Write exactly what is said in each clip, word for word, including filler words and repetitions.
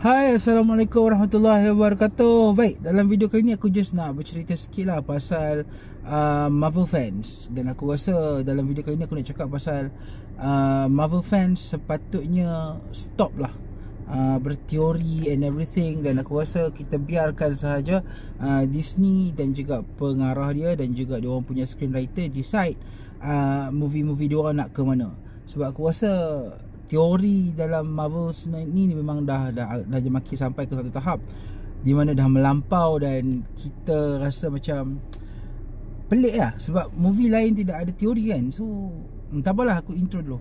Hai, Assalamualaikum warahmatullahi wabarakatuh. Baik, dalam video kali ni aku just nak bercerita sikit lah pasal uh, Marvel fans. Dan aku rasa dalam video kali ni aku nak cakap pasal uh, Marvel fans sepatutnya stop lah uh, berteori and everything. Dan aku rasa kita biarkan sahaja uh, Disney dan juga pengarah dia dan juga dia orang punya screenwriter decide uh, movie-movie dia orang nak ke mana. Sebab aku rasa teori dalam Marvel ni, ni memang dah, dah dah makin sampai ke satu tahap di mana dah melampau dan kita rasa macam pelik lah. Sebab movie lain tidak ada teori kan. So tak apalah, aku intro dulu.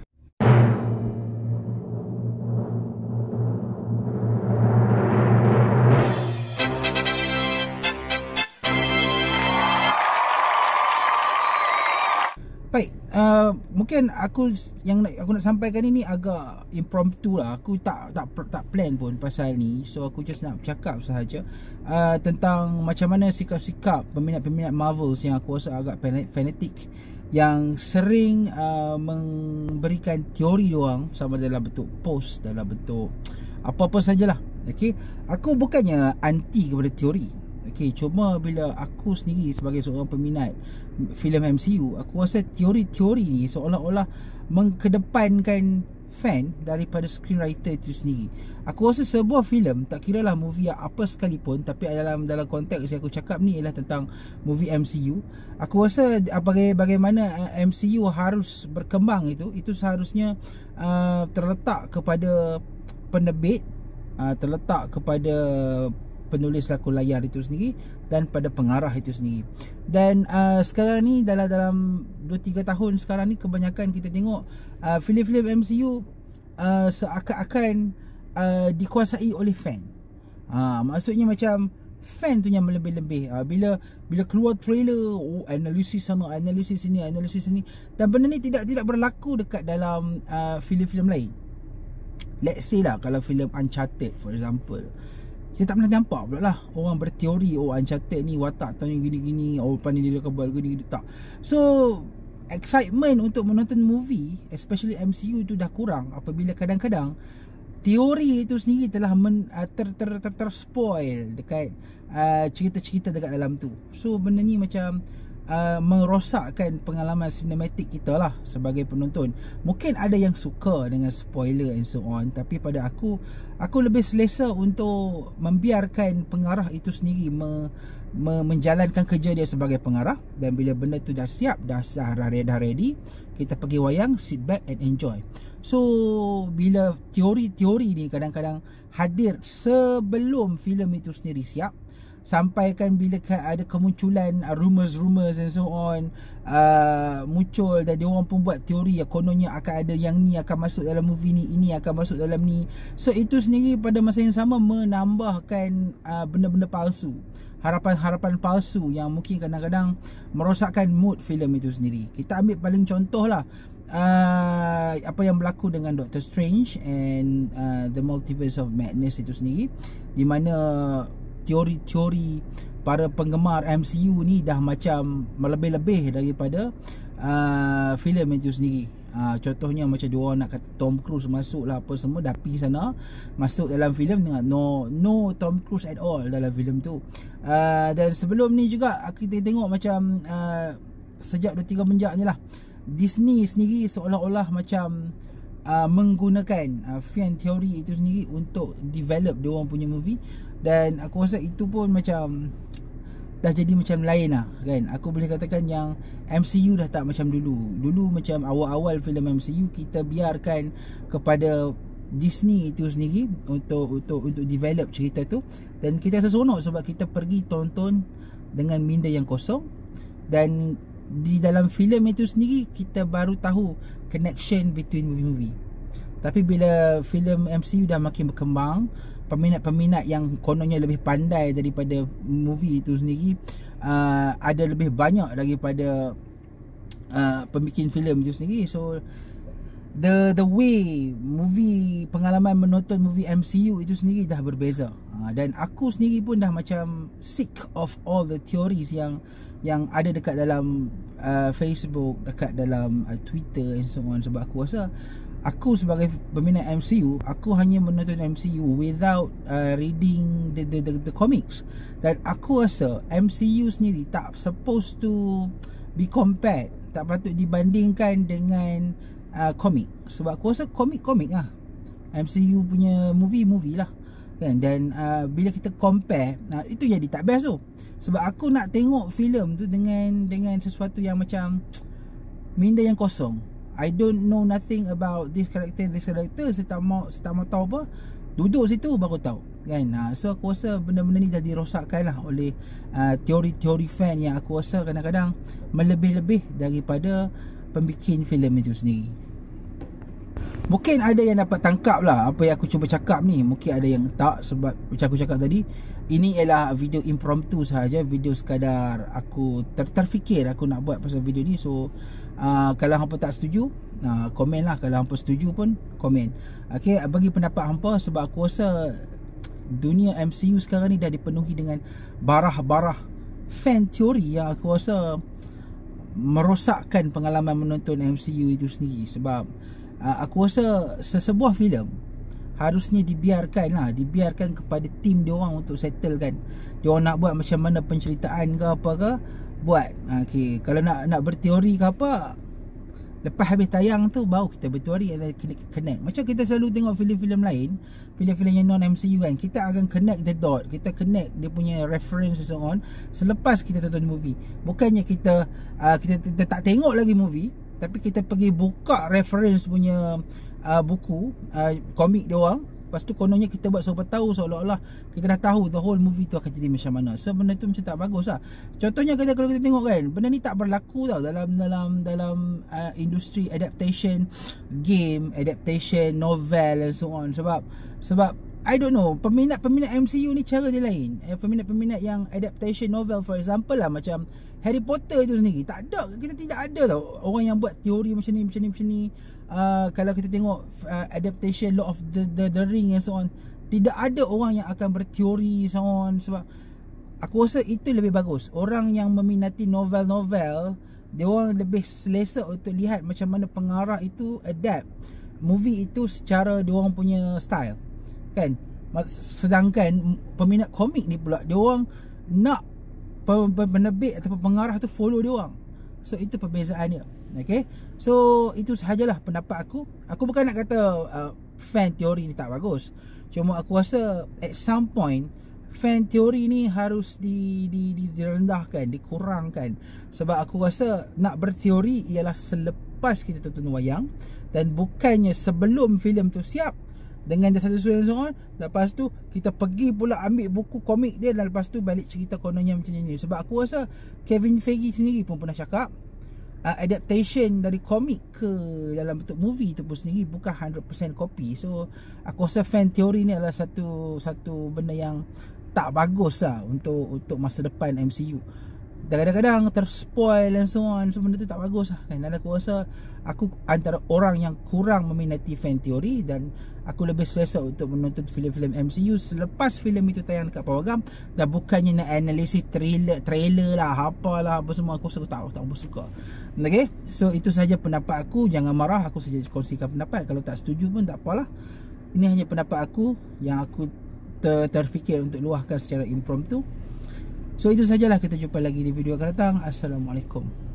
Baik, uh, mungkin aku yang nak, aku nak sampaikan ini agak impromptu lah. Aku tak tak tak plan pun pasal ni. So aku just nak cakap sahaja uh, tentang macam mana sikap-sikap peminat-peminat Marvels yang aku rasa agak fanatik, yang sering uh, memberikan teori diorang sama dalam bentuk post, dalam bentuk apa-apa sajalah. Okey, aku bukannya anti kepada teori. Okay, cuma bila aku sendiri sebagai seorang peminat filem M C U, aku rasa teori-teori ni seolah-olah mengkedepankan fan daripada screenwriter itu sendiri. Aku rasa sebuah filem, tak kira lah movie apa sekalipun, tapi dalam dalam konteks yang aku cakap ni ialah tentang movie M C U. Aku rasa baga- bagaimana M C U harus berkembang itu, itu seharusnya uh, terletak kepada penerbit, uh, terletak kepada penulis lakon layar itu sendiri dan pada pengarah itu sendiri. Dan uh, sekarang ni dalam dalam dua tiga tahun sekarang ni kebanyakan kita tengok uh, filem-filem M C U uh, seakan-akan uh, dikuasai oleh fan. Ha, maksudnya macam fan tu yang melebih-lebih. Uh, bila bila keluar trailer, oh, analisis sana, analisis sini, analisis sini, dan benda ni tidak tidak berlaku dekat dalam uh, filem-filem lain. Let's say lah kalau filem Uncharted for example, kita tak pernah nampak pula lah orang berteori, oh Uncharted ni watak tahun gini-gini, oh pandai dia kebal gini-gini, tak. So excitement untuk menonton movie, especially M C U tu dah kurang apabila kadang-kadang teori itu sendiri telah men, uh, ter, ter, ter, ter spoil dekat uh, cerita-cerita dekat dalam tu. So benda ni macam Uh, merosakkan pengalaman sinematik kita lah sebagai penonton. Mungkin ada yang suka dengan spoiler and so on, tapi pada aku, aku lebih selesa untuk membiarkan pengarah itu sendiri me, me, menjalankan kerja dia sebagai pengarah. Dan bila benda tu dah siap, dah sah, dah ready, kita pergi wayang, sit back and enjoy. So bila teori-teori ni kadang-kadang hadir sebelum filem itu sendiri siap, sampaikan bila ada kemunculan uh, rumors-rumors and so on uh, muncul, dan dia orang pun buat teori ya, kononnya akan ada yang ni akan masuk dalam movie ni, ini akan masuk dalam ni. So itu sendiri pada masa yang sama menambahkan uh, benda-benda palsu, harapan-harapan palsu yang mungkin kadang-kadang merosakkan mood filem itu sendiri. Kita ambil paling contoh lah uh, apa yang berlaku dengan Doctor Strange and uh, The Multiverse of Madness itu sendiri, di mana teori-teori para penggemar M C U ni dah macam melebih-lebih daripada uh, filem itu sendiri. Uh, contohnya macam dia orang nak kata Tom Cruise masuk lah apa semua, dah pergi sana masuk dalam filem dengan no no Tom Cruise at all dalam filem tu. Uh, dan sebelum ni juga kita tengok macam uh, sejak dua tiga menjak ni lah, Disney sendiri seolah-olah macam uh, menggunakan uh, fan teori itu sendiri untuk develop dia orang punya movie. Dan aku rasa itu pun macam dah jadi macam lain lah kan. Aku boleh katakan yang M C U dah tak macam dulu. Dulu macam awal-awal filem M C U kita biarkan kepada Disney itu sendiri untuk untuk untuk develop cerita tu, dan kita seronok sebab kita pergi tonton dengan minda yang kosong. Dan di dalam filem itu sendiri kita baru tahu connection between movie-movie. Tapi bila filem M C U dah makin berkembang, peminat-peminat yang kononnya lebih pandai daripada movie itu sendiri uh, ada lebih banyak daripada uh, pembikin filem itu sendiri. So the the way movie, pengalaman menonton movie M C U itu sendiri dah berbeza. uh, Dan aku sendiri pun dah macam sick of all the theories yang yang ada dekat dalam uh, Facebook, dekat dalam uh, Twitter and so on. Sebab aku rasa aku sebagai peminat M C U, aku hanya menonton M C U without uh, reading the, the the the comics. Dan aku rasa M C U sendiri tak supposed to be compared, tak patut dibandingkan dengan uh, komik. Sebab aku rasa komik-komik lah, M C U punya movie-movie lah kan. Dan uh, bila kita compare, uh, itu jadi tak best tu. Sebab aku nak tengok filem tu dengan dengan sesuatu yang macam minda yang kosong. I don't know nothing about this character, this character. Saya tak mau, saya tak mau tahu apa. Duduk situ baru tahu kan. uh, So aku rasa benda-benda ni dah dirosakkan lah oleh uh, teori-teori fan yang aku rasa kadang-kadang melebih-lebih daripada pembikin filem itu sendiri. Mungkin ada yang dapat tangkap lah apa yang aku cuba cakap ni. Mungkin ada yang tak, sebab macam aku cakap tadi, ini ialah video impromptu sahaja. Video sekadar aku ter terfikir aku nak buat pasal video ni. So uh, kalau hampa tak setuju, uh, komen lah. Kalau hampa setuju pun komen. Okay, bagi pendapat hampa. Sebab aku rasa dunia M C U sekarang ni dah dipenuhi dengan barah-barah fan teori yang aku rasa merosakkan pengalaman menonton M C U itu sendiri. Sebab uh, aku rasa sesebuah filem harusnya dibiarkan lah, dibiarkan kepada tim dia orang untuk settlekan. Dia orang nak buat macam mana penceritaan ke apa ke, buat. Okey, kalau nak nak berteori ke apa, lepas habis tayang tu baru kita berteori dan connect. Macam kita selalu tengok filem-filem lain, filem-filem yang non M C U kan, kita akan connect the dot, kita connect dia punya reference and so on selepas kita tonton movie. Bukannya kita uh, kita, kita tak tengok lagi movie, tapi kita pergi buka reference punya uh, buku, uh, komik dia orang. Lepas tu kononnya kita buat serupa tahu, seolah-olah kita dah tahu the whole movie tu akan jadi macam mana. So benda tu macam tak bagus lah. Contohnya kita, kalau kita tengok kan, benda ni tak berlaku tau dalam dalam dalam uh, industri adaptation game, adaptation novel and so on. Sebab sebab I don't know, peminat-peminat M C U ni cara dia lain. eh, Peminat-peminat yang adaptation novel, for example lah, macam Harry Potter tu sendiri, tak ada, kita tidak ada tau orang yang buat teori macam ni, macam ni, macam ni. Uh, kalau kita tengok uh, adaptation Lord of the, the the Ring and so on, tidak ada orang yang akan berteori so on. Sebab aku rasa itu lebih bagus. Orang yang meminati novel-novel, dia orang lebih selesa untuk lihat macam mana pengarah itu adapt movie itu secara dia orang punya style kan. Sedangkan peminat komik ni pula, dia orang nak penerbit atau pengarah tu follow dia orang. So itu perbezaannya. Okay, so itu sahajalah pendapat aku. Aku bukan nak kata uh, fan teori ni tak bagus. Cuma aku rasa at some point fan teori ni harus di, di, di, direndahkan, dikurangkan. Sebab aku rasa nak berteori ialah selepas kita tonton wayang, dan bukannya sebelum filem tu siap dengan dia satu suara so on. Lepas tu kita pergi pula ambil buku komik dia, dan lepas tu balik cerita kononnya macam ni. Sebab aku rasa Kevin Feige sendiri pun pernah cakap, Uh, adaptation dari komik ke dalam bentuk movie tu pun sendiri bukan one hundred percent copy. So aku rasa fan teori ni adalah satu satu benda yang tak bagus lah untuk untuk masa depan M C U. Kadang-kadang terspoil dan so on. So benda tu tak bagus lah kan. Dan aku rasa aku antara orang yang kurang meminati fan teori, dan aku lebih selesa untuk menonton filem-filem M C U selepas filem itu tayang dekat Pawagam, dan bukannya nak analisis trailer trailer lah, apalah apa semua. Aku rasa aku tak, tak suka. Okay, so itu saja pendapat aku. Jangan marah, aku saja kongsikan pendapat. Kalau tak setuju pun tak apalah. Ini hanya pendapat aku yang aku ter terfikir untuk luahkan secara impromptu. So itu sajalah, kita jumpa lagi di video akan datang. Assalamualaikum.